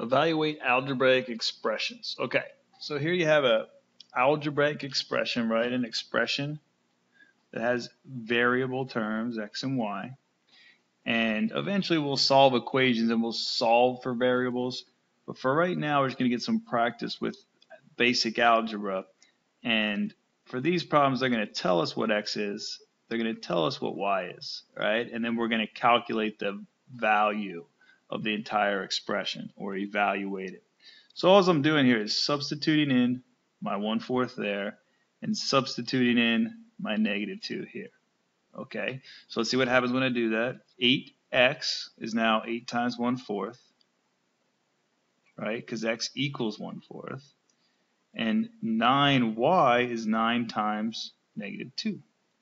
Evaluate algebraic expressions. Okay, so here you have a algebraic expression, right? An expression that has variable terms, x and y. And eventually we'll solve equations and we'll solve for variables. But for right now, we're just going to get some practice with basic algebra. And for these problems, they're going to tell us what x is. They're going to tell us what y is, right? And then we're going to calculate the value of the entire expression or evaluate it. So all I'm doing here is substituting in my 1/4 there and substituting in my -2 here. Okay, so let's see what happens when I do that. 8x is now 8 times 1/4, right? Because x equals 1/4. And 9y is 9 times -2.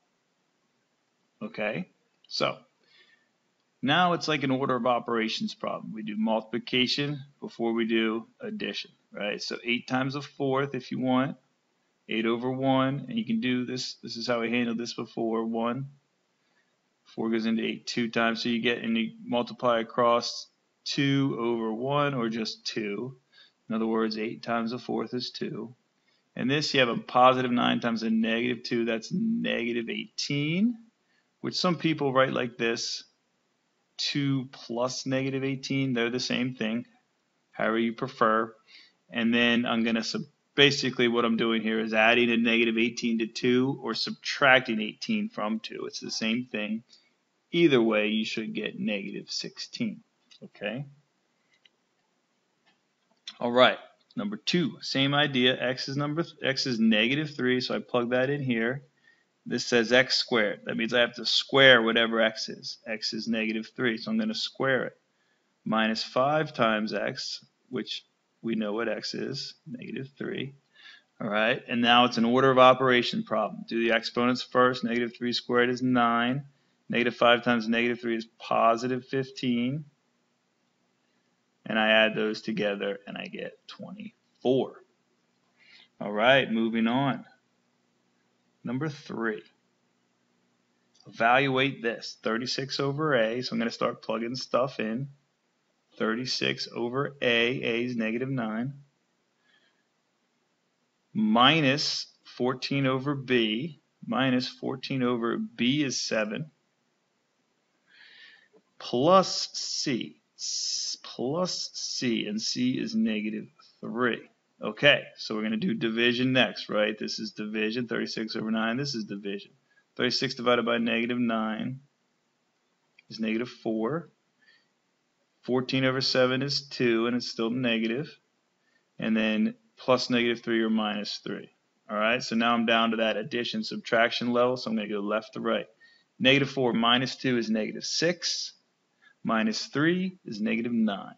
Okay, so now it's like an order of operations problem. We do multiplication before we do addition, right? So 8 times 1/4 if you want, 8 over 1, and you can do this. This is how we handled this before. 1, 4 goes into 8 2 times, so you get, and you multiply across 2 over 1 or just 2. In other words, 8 times 1/4 is 2. And this, you have a positive 9 times a -2, that's -18, which some people write like this, 2 plus -18, they're the same thing, however you prefer. And then I'm going to basically what I'm doing here is adding a -18 to 2 or subtracting 18 from 2. It's the same thing. Either way, you should get -16. Okay? All right. Number 2, same idea. X is -3, so I plug that in here. This says x squared. That means I have to square whatever x is. X is -3, so I'm going to square it. -5 times x, which we know what x is, -3. All right, and now it's an order of operation problem. Do the exponents first. -3 squared is 9. -5 times -3 is +15. And I add those together and I get 24. All right, moving on. Number 3. Evaluate this. 36 over a, so I'm going to start plugging stuff in. 36 over a is -9. Minus 14 over b. Minus 14 over b is 7. Plus c. Plus c, and c is -3. Okay, so we're going to do division next, right? This is division, 36 over 9. This is division. 36 divided by -9 is -4. 14 over 7 is 2, and it's still negative. And then plus -3 or -3. All right, so now I'm down to that addition subtraction level, so I'm going to go left to right. -4 minus 2 is -6. Minus 3 is -9.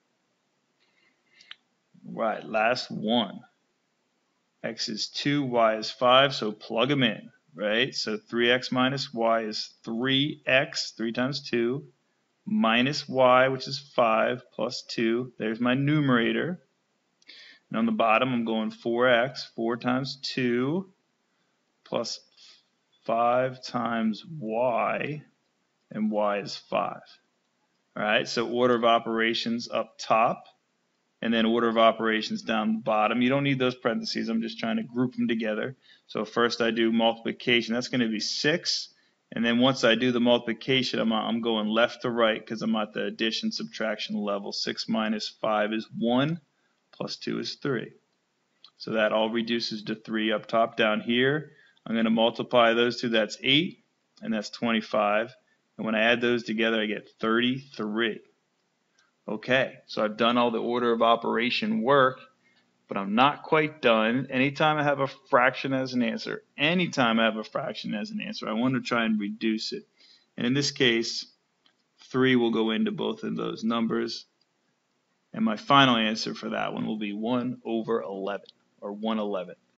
Right, last one. X is 2, y is 5, so plug them in, right? So 3x minus y is 3x, 3 times 2, minus y, which is 5, plus 2. There's my numerator. And on the bottom, I'm going 4x, 4 times 2, plus 5 times y, and y is 5. All right, so order of operations up top, and then order of operations down the bottom. You don't need those parentheses. I'm just trying to group them together. So first I do multiplication. That's going to be 6. And then once I do the multiplication, I'm going left to right because I'm at the addition subtraction level. 6 minus 5 is 1, plus 2 is 3. So that all reduces to 3 up top. Down here, I'm going to multiply those two. That's 8, and that's 25. And when I add those together, I get 33. Okay, so I've done all the order of operation work, but I'm not quite done. Anytime I have a fraction as an answer, I want to try and reduce it. And in this case, 3 will go into both of those numbers. And my final answer for that one will be 1/11, or 1/11.